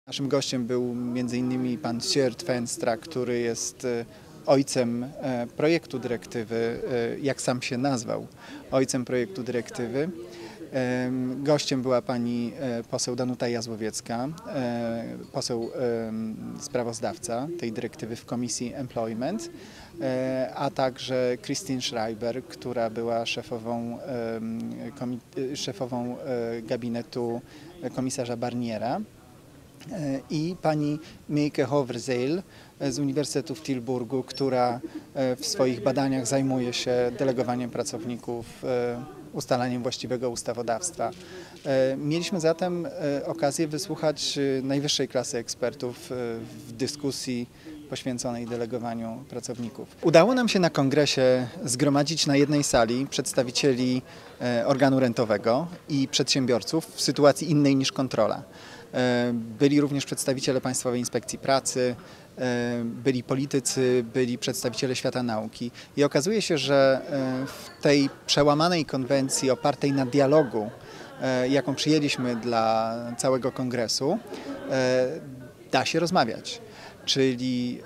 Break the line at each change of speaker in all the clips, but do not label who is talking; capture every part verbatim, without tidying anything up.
Naszym gościem był między innymi pan Sjoerd Veenstra, który jest ojcem projektu dyrektywy, jak sam się nazwał, ojcem projektu dyrektywy. Gościem była pani poseł Danuta Jazłowiecka, poseł sprawozdawca tej dyrektywy w Komisji Employment, a także Christine Schreiber, która była szefową, szefową gabinetu komisarza Barniera, i pani Mijke Hoverzijl z Uniwersytetu w Tilburgu, która w swoich badaniach zajmuje się delegowaniem pracowników, ustalaniem właściwego ustawodawstwa. Mieliśmy zatem okazję wysłuchać najwyższej klasy ekspertów w dyskusji poświęconej delegowaniu pracowników. Udało nam się na kongresie zgromadzić na jednej sali przedstawicieli organu rentowego i przedsiębiorców w sytuacji innej niż kontrola. Byli również przedstawiciele Państwowej Inspekcji Pracy, byli politycy, byli przedstawiciele świata nauki. I okazuje się, że w tej przełamanej konwencji opartej na dialogu, jaką przyjęliśmy dla całego kongresu, da się rozmawiać. Czyli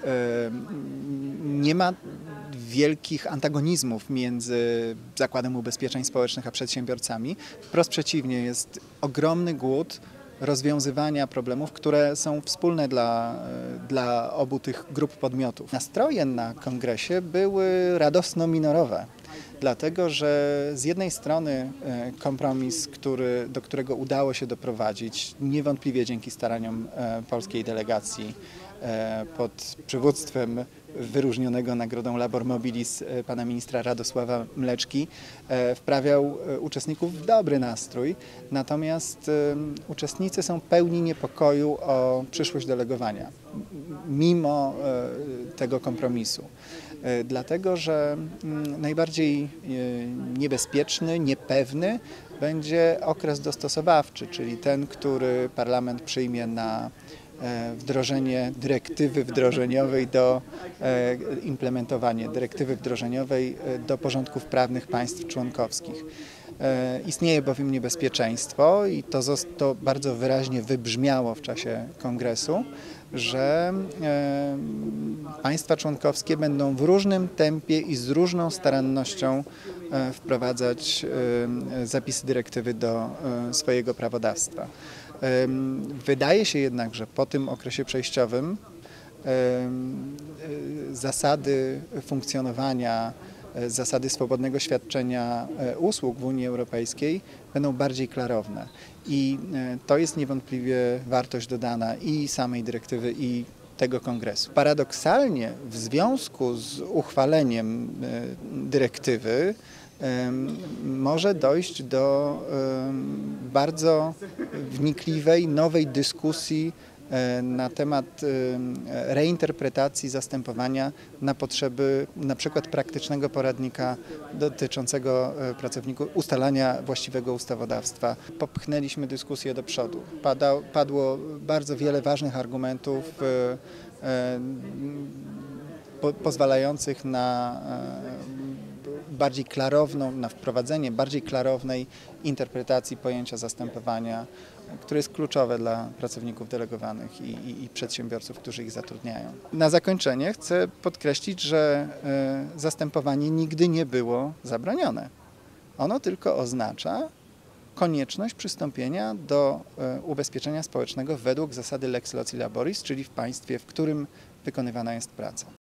nie ma wielkich antagonizmów między Zakładem Ubezpieczeń Społecznych a przedsiębiorcami. Wprost przeciwnie, jest ogromny głód rozwiązywania problemów, które są wspólne dla, dla obu tych grup podmiotów. Nastroje na kongresie były radosno-minorowe, dlatego że z jednej strony kompromis, który, do którego udało się doprowadzić, niewątpliwie dzięki staraniom polskiej delegacji pod przywództwem wyróżnionego nagrodą Labor Mobilis pana ministra Radosława Mleczki, wprawiał uczestników w dobry nastrój, natomiast uczestnicy są pełni niepokoju o przyszłość delegowania, mimo tego kompromisu. Dlatego, że najbardziej niebezpieczny, niepewny będzie okres dostosowawczy, czyli ten, który Parlament przyjmie na wdrożenie dyrektywy wdrożeniowej do implementowania dyrektywy wdrożeniowej do porządków prawnych państw członkowskich. Istnieje bowiem niebezpieczeństwo i to, to bardzo wyraźnie wybrzmiało w czasie kongresu, że państwa członkowskie będą w różnym tempie i z różną starannością wprowadzać zapisy dyrektywy do swojego prawodawstwa. Wydaje się jednak, że po tym okresie przejściowym zasady funkcjonowania, zasady swobodnego świadczenia usług w Unii Europejskiej będą bardziej klarowne. I to jest niewątpliwie wartość dodana i samej dyrektywy, i tego kongresu. Paradoksalnie w związku z uchwaleniem dyrektywy może dojść do bardzo wnikliwej, nowej dyskusji na temat reinterpretacji zastępowania na potrzeby na przykład praktycznego poradnika dotyczącego pracowników, ustalania właściwego ustawodawstwa. Popchnęliśmy dyskusję do przodu. Pada, padło bardzo wiele ważnych argumentów po, pozwalających na bardziej klarowną, na wprowadzenie bardziej klarownej interpretacji pojęcia zastępowania, które jest kluczowe dla pracowników delegowanych i, i, i przedsiębiorców, którzy ich zatrudniają. Na zakończenie chcę podkreślić, że y, zastępowanie nigdy nie było zabronione. Ono tylko oznacza konieczność przystąpienia do y, ubezpieczenia społecznego według zasady lex loci laboris, czyli w państwie, w którym wykonywana jest praca.